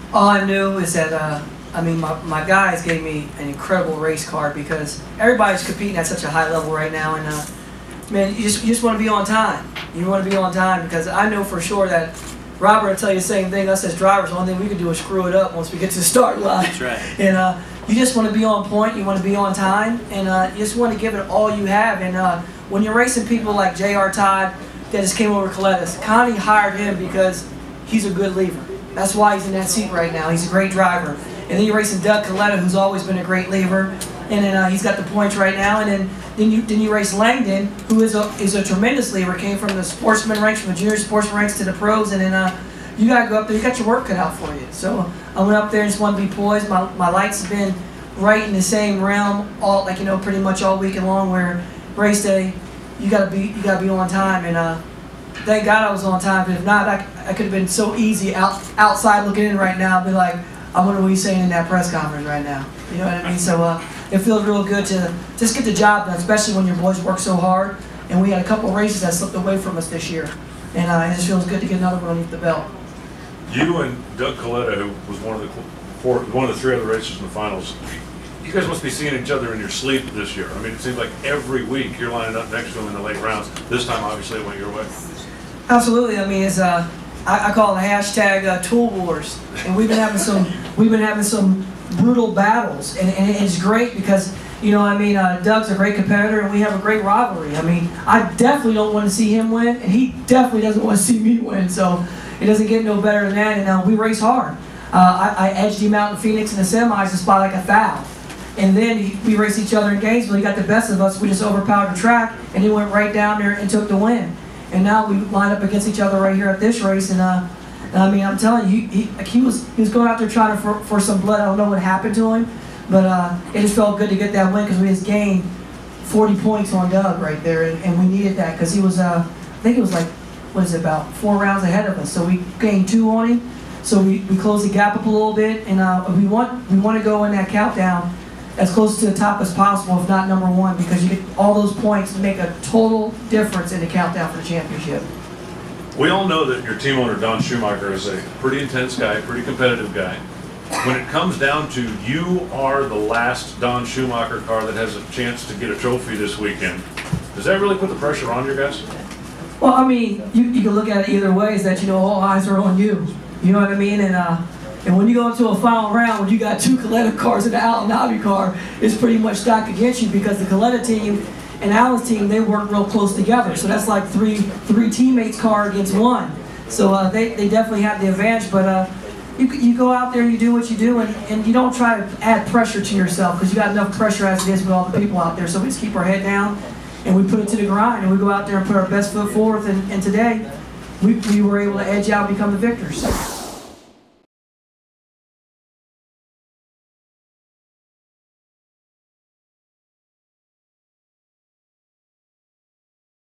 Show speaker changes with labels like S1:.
S1: All I knew is that, I mean, my guys gave me an incredible race car because everybody's competing at such a high level right now. And, man, you just want to be on time. You want to be on time because I know for sure that Robert will tell you the same thing. Us as drivers, the only thing we can do is screw it up once we get to the start line.
S2: That's right.
S1: And you just want to be on point. You want to be on time. And you just want to give it all you have. And when you're racing people like J.R. Todd that just came over Colettas, Connie hired him because he's a good lever. That's why he's in that seat right now. He's a great driver. And then you're racing Doug Coletta, who's always been a great lever. And then he's got the points right now. And then you race Langdon, who is a tremendous lever. Came from the sportsman ranks, from the junior sportsman ranks to the pros. And then you got to go up there. You got your work cut out for you. So I went up there and just wanted to be poised. My lights have been right in the same realm, all like pretty much all weekend long. Where race day, you got to be on time. And thank God I was on time. But if not, I could have been so easy outside looking in right now. I'd be like, I wonder what he's saying in that press conference right now. You know what I mean? So it feels real good to just get the job done, especially when your boys work so hard. And we had a couple races that slipped away from us this year. And it just feels good to get another one underneath the belt.
S3: You and Doug Coletta, who was one of the three other races in the finals, you guys must be seeing each other in your sleep this year. I mean, it seems like every week you're lining up next to him in the late rounds. This time, obviously, it went your way.
S1: Absolutely. I mean, it's I call it hashtag tool wars, and we've been having some brutal battles, and it's great because Doug's a great competitor, and we have a great rivalry. I mean, I definitely don't want to see him win, and he definitely doesn't want to see me win. So it doesn't get no better than that. And we race hard. I edged him out in Phoenix in the semis just by like a foul. And then we raced each other in Gainesville. He got the best of us. We just overpowered the track, and he went right down there and took the win. And now we line up against each other right here at this race. And I mean, I'm telling you, he was going out there trying for some blood. I don't know what happened to him, but it just felt good to get that win because we just gained 40 points on Doug right there, and we needed that because he was, I think it was like, what is it, about 4 rounds ahead of us. So we gained 2 on him. So we closed the gap up a little bit, and we want to go in that countdown as close to the top as possible, if not #1, because you get all those points to make a total difference in the countdown for the championship.
S3: We all know that your team owner, Don Schumacher, is a pretty intense guy, pretty competitive guy. When it comes down to you are the last Don Schumacher car that has a chance to get a trophy this weekend, does that really put the pressure on your guys?
S1: Well, I mean, you can look at it either way, is that, all eyes are on you. You know what I mean? And when you go into a final round, when you got 2 Coletta cars and an Al Nabi car, it's pretty much stacked against you because the Coletta team and Al's team, they work real close together. So that's like three teammates' car against 1. So they definitely have the advantage. But you go out there and you do what you do, and you don't try to add pressure to yourself because you got enough pressure as it is with all the people out there. So we just keep our head down and we put it to the grind, and we go out there and put our best foot forward. And today, we were able to edge out and become the victors.